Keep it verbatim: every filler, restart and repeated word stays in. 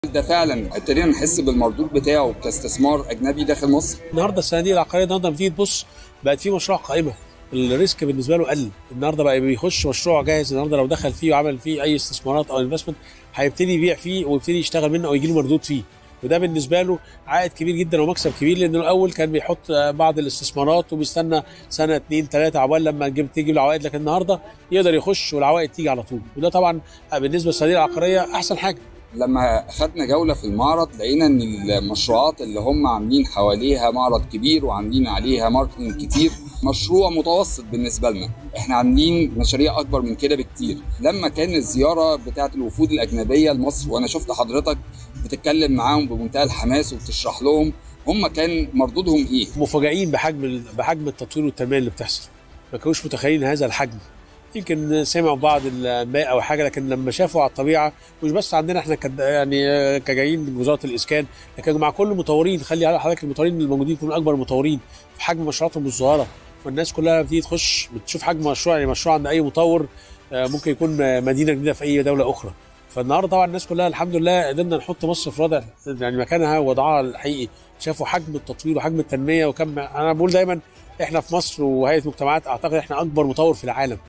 ده فعلا ابتدينا نحس بالمردود بتاعه كاستثمار اجنبي داخل مصر. النهارده الصناديق العقاريه النهارده لما تيجي تبص بقت في مشروع قائمه، الريسك بالنسبه له قل. النهارده بقى بيخش مشروع جاهز، النهارده لو دخل فيه وعمل فيه اي استثمارات او انفستمنت هيبتدي يبيع فيه ويبتدي يشتغل منه او يجي له مردود فيه، وده بالنسبه له عائد كبير جدا ومكسب كبير. لانه الاول كان بيحط بعض الاستثمارات وبيستنى سنه اتنين تلاته عقبال لما تجيب تيجي له عوائد، لكن النهارده يقدر يخش والعوائد تيجي على طول، وده طبعا بالنسبه للصناديق العقاريه احسن حاجه. لما خدنا جولة في المعرض لقينا ان المشروعات اللي هم عاملين حواليها معرض كبير وعاملين عليها ماركتنج كتير مشروع متوسط بالنسبة لنا. احنا عاملين مشاريع اكبر من كده بكتير. لما كان الزيارة بتاعت الوفود الاجنبية لمصر وانا شفت حضرتك بتتكلم معاهم بمنتهى الحماس وبتشرح لهم، هم كان مردودهم ايه؟ مفاجئين بحجم بحجم التطوير والتنمية اللي بتحصل، ما كانوش متخيلين هذا الحجم. يمكن سمعوا بعض الماء او حاجه، لكن لما شافوا على الطبيعه، مش بس عندنا احنا يعني كجايين من وزاره الاسكان، لكن مع كل المطورين. خلي حضرتك المطورين الموجودين يكونوا اكبر مطورين في حجم مشروعاتهم الصغيره، والناس كلها بتيجي تخش بتشوف حجم مشروع. يعني مشروع عند اي مطور ممكن يكون مدينه جديده في اي دوله اخرى. فالنهارده طبعا الناس كلها الحمد لله قدرنا نحط مصر في وضع يعني مكانها ووضعها الحقيقي. شافوا حجم التطوير وحجم التنميه، وكم انا بقول دايما احنا في مصر وهيئه مجتمعات اعتقد احنا اكبر مطور في العالم.